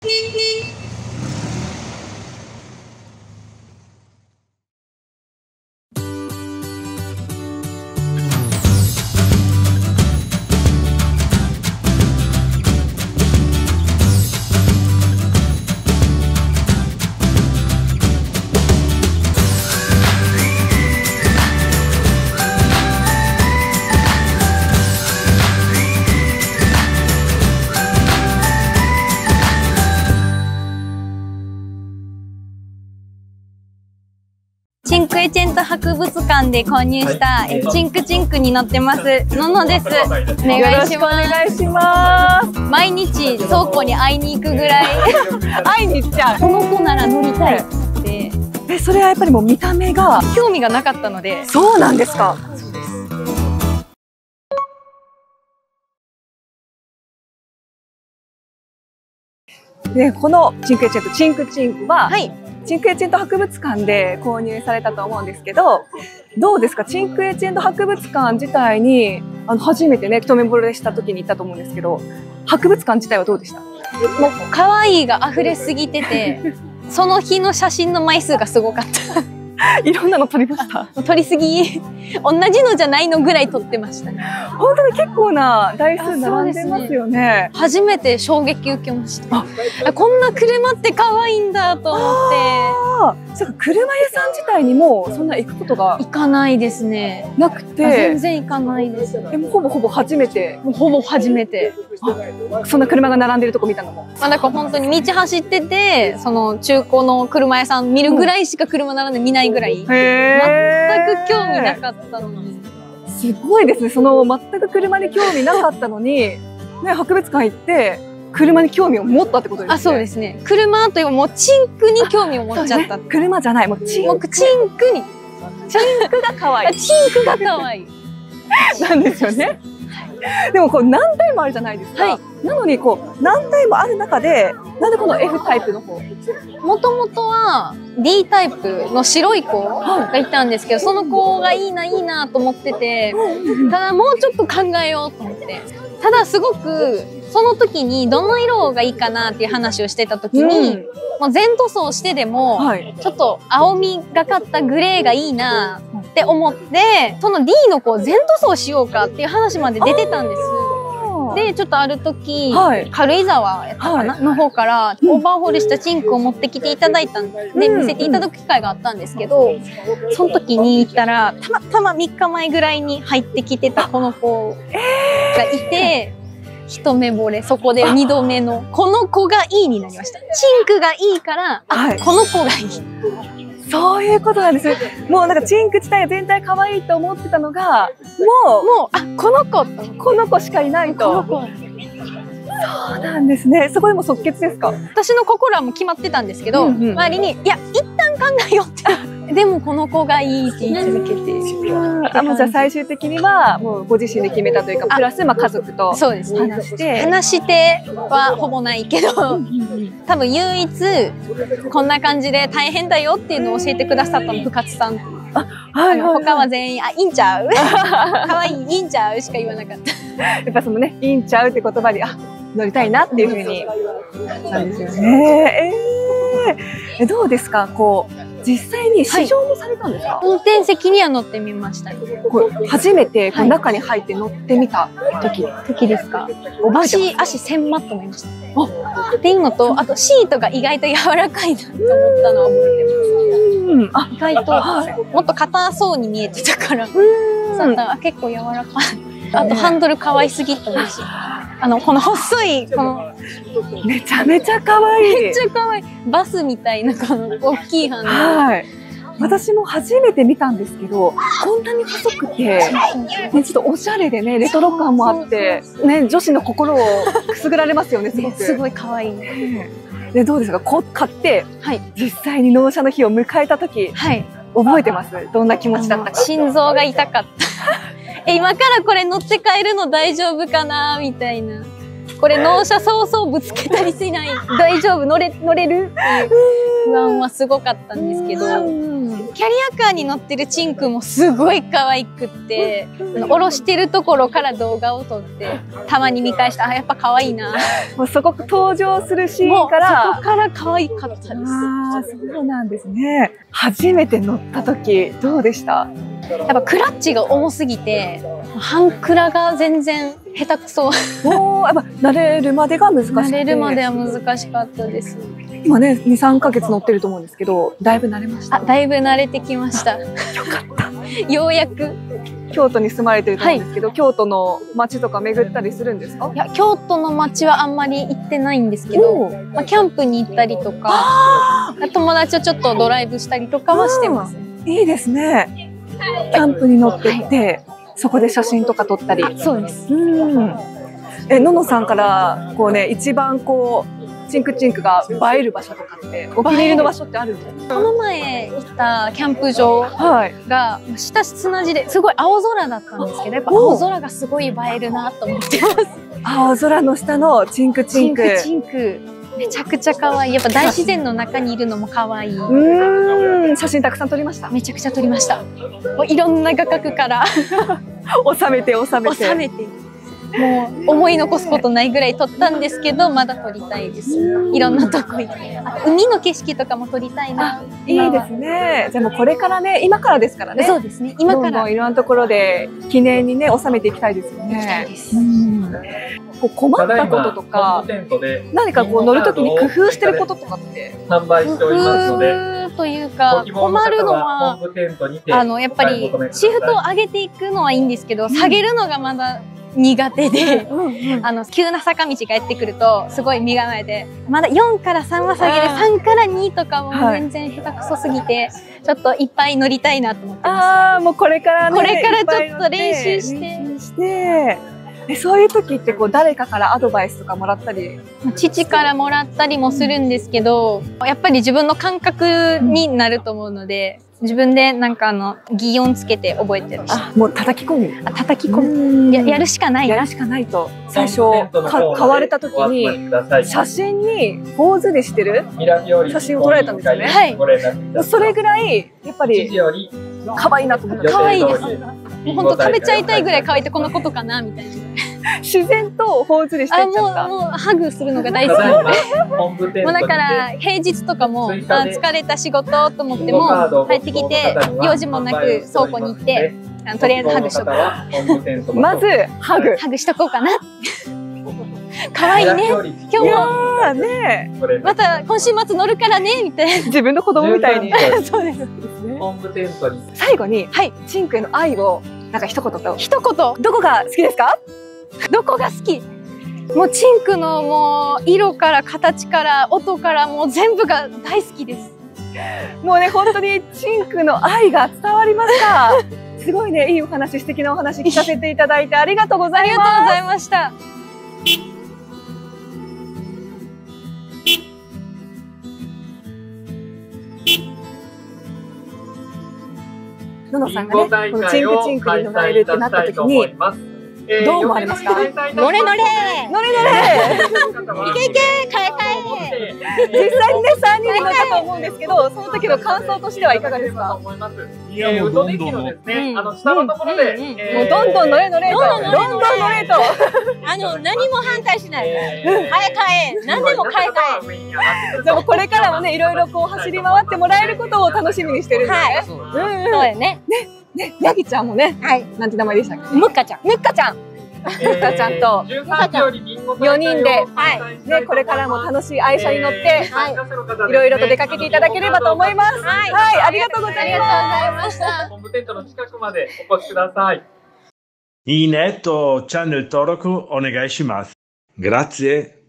チンクエチェント博物館で購入したチンクチンクに乗ってますののです。お願いします。よろしくお願いします。毎日倉庫に会いに行くぐらい会いに行っちゃう。 この子なら乗りたいってそれはやっぱりもう見た目が興味がなかったので。 そうなんですか。 そうです。 でこのチンクエチェントチンクチンクは、 はい、 チンクエチェント博物館で購入されたと思うんですけど、どうですか、チンクエチェント博物館自体に初めてね一目惚れした時に行ったと思うんですけど、博物館自体はどうでした？ もう可愛いが溢れすぎててその日の写真の枚数がすごかったいろんなの撮りました。 撮りすぎ同じのじゃないのぐらい撮ってましたね。 本当に結構な台数並んでますよね。 初めて衝撃受けました。こんな車って可愛いんだと思って。 そうか、車屋さん自体にもそんな行くことが行かないですね。 なくて、 全然行かないです。 もうほぼほぼ初めて。 もうほぼ初めて。 そんな車が並んでるとこ見たのも。 だから本当に道走ってて、その中古の車屋さん見るぐらいしか車並んで見ないぐらい。全く興味なかったのに。 すごいですね。その全く車に興味なかったのに、ね、博物館行って車に興味を持ったってことですね。 あ、そうですね。車というかもうチンクに興味を持っちゃった。 車じゃない、もうチンク。 チンクに。 チンクが可愛い。 チンクが可愛い。 なんですよね。でもこう何体もあるじゃないですか。なのにこう何体もある中で、なんでこの F タイプの方？ もともとは D タイプの白い子がいたんですけど、その子がいいなと思ってて、ただもうちょっと考えようと思って。ただすごくその時にどの色がいいかなっていう話をしてた時に、もう全塗装してでもちょっと青みがかったグレーがいいなって思って、その D の子を全塗装しようかっていう話まで出てたんです。でちょっとある時、軽井沢やったかな、の方からオーバーホールしたチンクを持ってきていただいたんで、見せていただく機会があったんですけど、その時に行ったらたまたま3日前ぐらいに入ってきてたこの子がいて、一目惚れ、そこで2度目のこの子がいいになりました。チンクがいいから、この子がいい。 そういうことなんです。もうなんかチンク自体が全体可愛いと思ってたのが、もうこの子しかいないと。そうなんですね。そこでも即決ですか？ 私の心はもう決まってたんですけど、周りにいや一旦考えようってでもこの子がいいって言い続けて。 もうじゃあ最終的にはもうご自身で決めたというか、プラス家族とそうですね、話してはほぼないけど、多分唯一こんな感じで大変だよっていうのを教えてくださったの深津さん。他は全員いいんちゃう可愛いいいんちゃうしか言わなかった。 やっぱそのね、いいんちゃうって言葉に乗りたいなっていうふうになんですよね。どうですか、こう実際に試乗もされたんですか？ 運転席には乗ってみました。 初めてこう中に入って乗ってみた時ですか？ 足狭っと思いました。っていうのと、あとシートが意外と柔らかいなと思ったのは覚えてます。意外ともっと硬そうに見えてたから、結構柔らかい。あとハンドル可愛すぎたし、この細いこのめちゃめちゃ可愛い。 めっちゃ可愛い。バスみたいなこの大きいハンドル。 私も初めて見たんですけど、こんなに細くて、ちょっとおしゃれでね、レトロ感もあって、ね、女子の心をくすぐられますよね、すごく。 すごい可愛い。 で、どうですか、買って、実際に納車の日を迎えた時、覚えてます？どんな気持ちだったか。 心臓が痛かった。今からこれ乗って帰るの大丈夫かなみたいな。 これ納車早々ぶつけたりしない、大丈夫、乗れるっていう不安はすごかったんですけど、キャリアカーに乗ってるチンクもすごい可愛くって、降ろしてるところから動画を撮って、たまに見返して、あ、やっぱ可愛いな。 もうそこ登場するシーンから。 そこから可愛かったです。 ああ、そうなんですね。初めて乗った時、どうでした？ やっぱクラッチが重すぎて、半クラが全然下手くそ。 やっぱ慣れるまでが難しくて。 慣れるまでは難しかったです。 今ね、2、3ヶ月乗ってると思うんですけど、だいぶ慣れました？ だいぶ慣れてきました。よかった。 ようやく。 京都に住まれてると思うんですけど、京都の街とか巡ったりするんですか？ いや、京都の街はあんまり行ってないんですけど、キャンプに行ったりとか、友達とちょっとドライブしたりとかはしてます。 いいですね。キャンプに乗ってって、そこで写真とか撮ったり。 そうです。 ののさんからこうね、一番こうチンクチンクが映える場所とかってお気に入りの場所ってあるんですか？ この前行ったキャンプ場が下砂地ですごい青空だったんですけど、やっぱ青空がすごい映えるなと思ってます。 青空の下のチンクチンク。 チンクめちゃくちゃ可愛い。やっぱ大自然の中にいるのも可愛い。 写真たくさん撮りました？ めちゃくちゃ撮りました。もういろんな画角から収めて。 もう思い残すことないぐらい撮ったんですけど、まだ撮りたいです。いろんなとこ行って。海の景色とかも撮りたいな。 いいですね。じゃあもうこれからね、今からですからね。 そうですね。今から。 どんどんいろんなところで記念にね、収めていきたいですよね。 行きたいです。 こう困ったこととか、何かこう乗るときに工夫してることとかって販売しておりますので、 工夫というか困るのはやっぱりシフトを上げていくのはいいんですけど、下げるのがまだ苦手で、急な坂道がやってくるとすごい身構えて、まだ4から3は下げる、3から2とかも全然下手くそすぎて、ちょっといっぱい乗りたいなと思ってます。 もうこれからね、 これからちょっと練習してそういう時ってこう誰かからアドバイスとかもらったり？ 父からもらったりもするんですけど、やっぱり自分の感覚になると思うので、自分でなんか擬音つけて覚えてるし。 もう叩き込む。 叩き込む。やるしかない。 やるしかないと。最初買われた時に写真にポーズでしてる写真を撮られたんですよね。 はい。 それぐらいやっぱり可愛いなと思った。 可愛いです。もう本当食べちゃいたいぐらい可愛いってこのことかなみたいな。 自然と頬ずりしてっちゃった。 もうハグするのが大好きで。もうだから平日とかも疲れた仕事と思っても帰ってきて用事もなく倉庫に行ってとりあえずハグしとこう。 まずハグしとこうかな。可愛いね。今日もね、 また今週末乗るからねみたいな。 自分の子供みたいに。 そうです。 最後にチンクへの愛をなんか一言と。 一言。 どこが好きですか？ どこが好き？もうチンクのもう色から形から音からもう全部が大好きです。 もうね、本当にチンクの愛が伝わりました。すごいね、いいお話、素敵なお話聞かせていただいてありがとうございます。 ありがとうございました。 ののさんがね、このチンクチンクに乗られるってなった時にどう思われますか？ 乗れ乗れ乗れ乗れいけいけ買え買え。 実際にね、3人で乗ったと思うんですけど、その時の感想としてはいかがですか？ いや、もうどんどんですね、下のところで、 もうどんどん乗れ乗れと、どんどん乗れと。 何も反対しない。買え買え。何でも買え買え。でもこれからもね、いろいろこう走り回ってもらえることを楽しみにしてるんですね。 そうよね。 ね、ヤギちゃんもね、なんて名前でしたっけ？ ムッカちゃん。 ムッカちゃん。ムッカちゃんと4人で、ね、これからも楽しい愛車に乗って、いろいろと出かけていただければと思います。はい、ありがとうございました。 本部テントの近くまでお越しください。 いいねとチャンネル登録お願いします。Grazie.